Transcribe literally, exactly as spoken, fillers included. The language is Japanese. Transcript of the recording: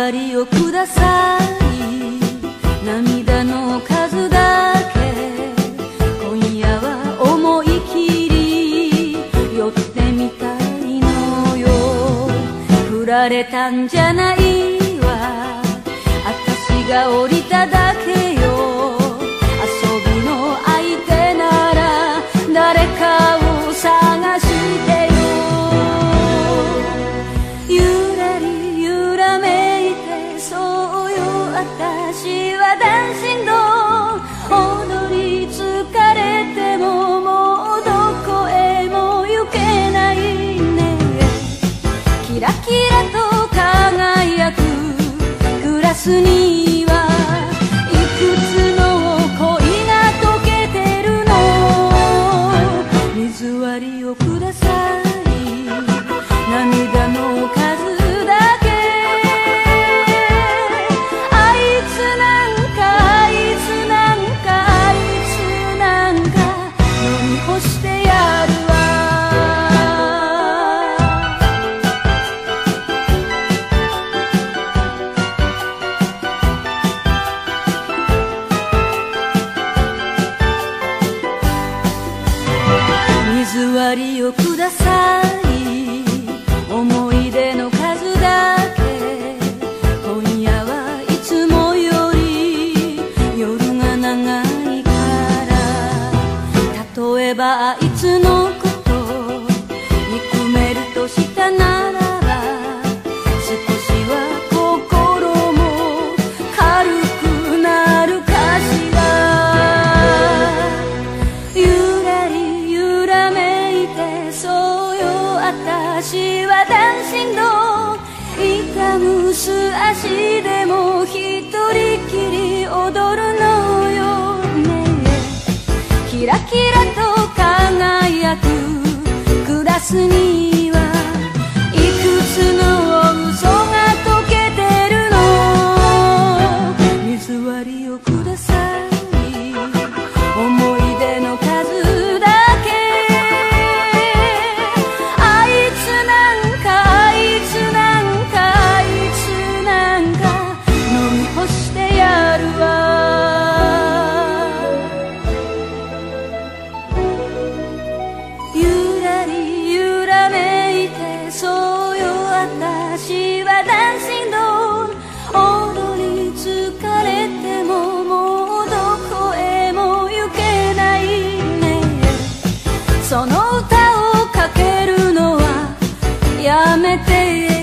割りをください。涙の数だけ今夜は思い切り寄ってみたいのよ。振られたんじゃないわ、私が降りただけよ。遊びの相手なら誰かを探してよ。ゆらり揺らめいてそうよ、私はダンシング踊り疲れてももうどこへも行けないね。キラキラと輝くグラスにはいくつの恋が溶けてるの。水割りをください。涙の数だけあいつなんかあいつなんかあいつなんか飲み干してやるわ。水割りをください。思い出の数だけ今夜はいつもより夜が長いから、例えばあいつのこと憎めるとしたならば少しは心も軽くなるかしら。ゆらり揺らめいてそうよ、私はダンシング痛むす足でも一人きり踊るのよね。キラキラと輝くグラスにはいくつの嘘が溶けてるの。水割りをください。思い出の数だけあいつなんかあいつなんかあいつなんか飲み干してやるわ。ゆらり揺らめいてそうよ、私はダンシング踊り疲れてももうどこへも行けないね。その歌をかけるのはやめて